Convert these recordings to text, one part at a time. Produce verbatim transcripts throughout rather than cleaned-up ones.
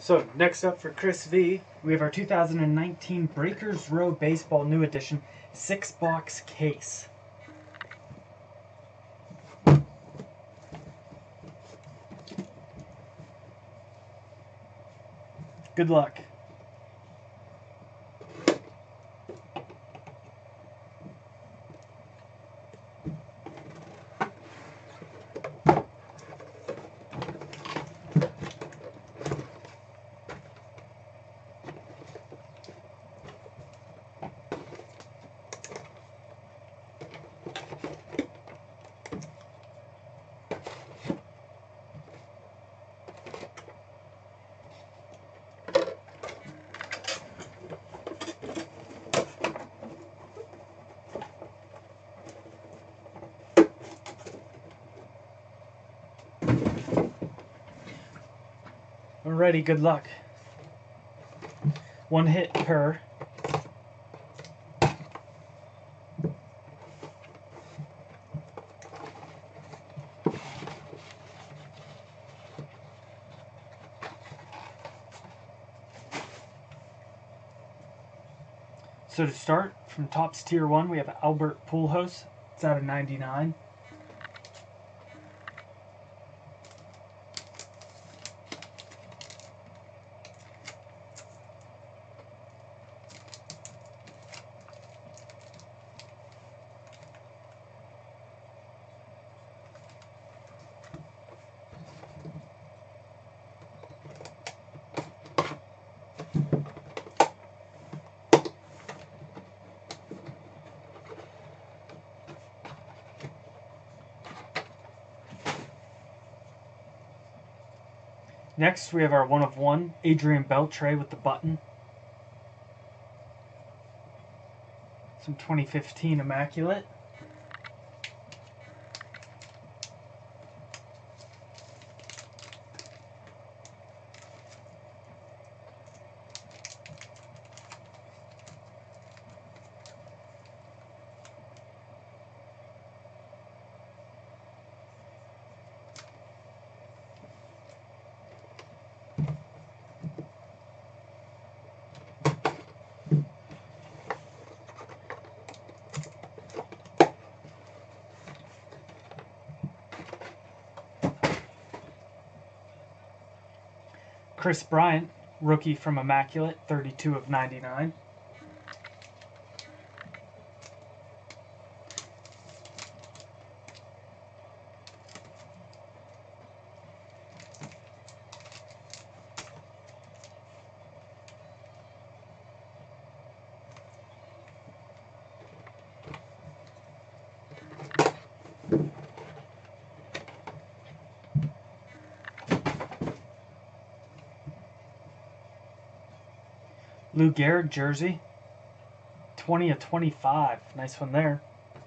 So next up for Chris V, we have our two thousand nineteen Breakers Row Baseball New Edition six box case. Good luck. Alrighty, good luck. One hit per. So to start, from Topps Tier one, we have Albert Pujols. It's out of ninety-nine. Next, we have our one of one Adrian Beltre with the button. Some twenty fifteen Immaculate. Chris Bryant, rookie from Immaculate, thirty-two of ninety-nine. Lou Gehrig jersey, twenty of twenty-five. Nice one there.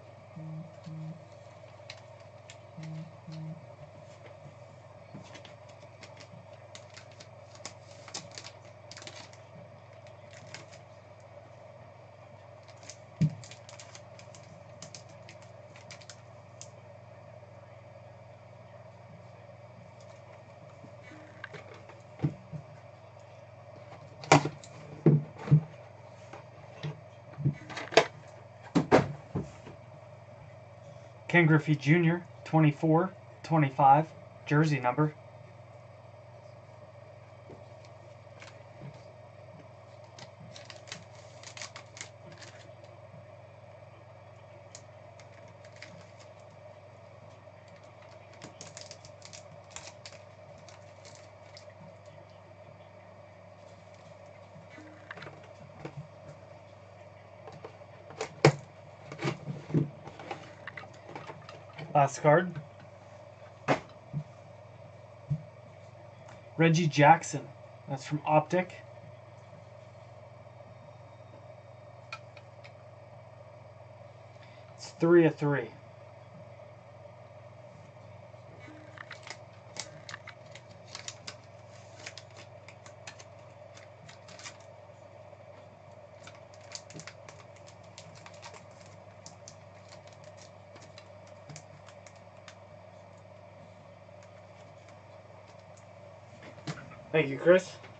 Ken Griffey Junior, twenty-four, twenty-five, jersey number. Last card. Reggie Jackson. That's from Optic. It's three of three. Thank you, Chris.